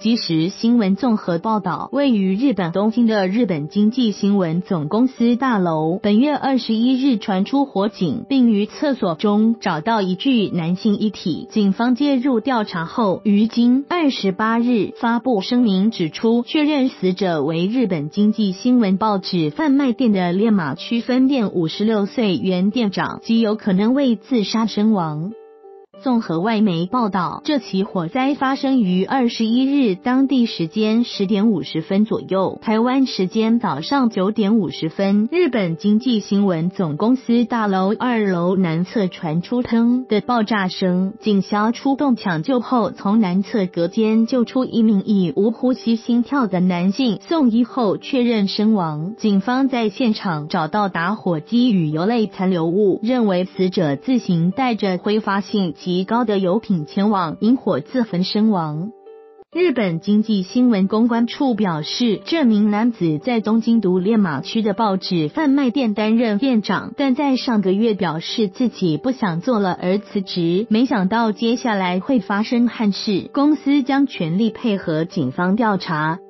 即时新闻综合报道，位于日本东京的日本经济新闻总公司大楼本月21日传出火警，并于厕所中找到一具男性遗体。警方介入调查后，于今28日发布声明指出，确认死者为日本经济新闻报纸贩卖店的练马区分店56岁原店长，极有可能为自杀身亡。综合外媒报道，这起火灾发生于21日当地时间10点50分左右，台湾时间早上9点50分，日本经济新闻总公司大楼2楼南侧传出砰的爆炸声，警消出动抢救后，从南侧隔间救出一名已无呼吸心跳的男性，送医后确认身亡。警方在现场找到打火机与油类残留物，认为死者自行带着挥发性极高的油品前往引火自焚身亡。日本经济新闻公关处表示，这名男子在东京都练马区的报纸贩卖店担任店长，但在上个月表示自己不想做了而辞职，没想到接下来会发生憾事。公司将全力配合警方调查。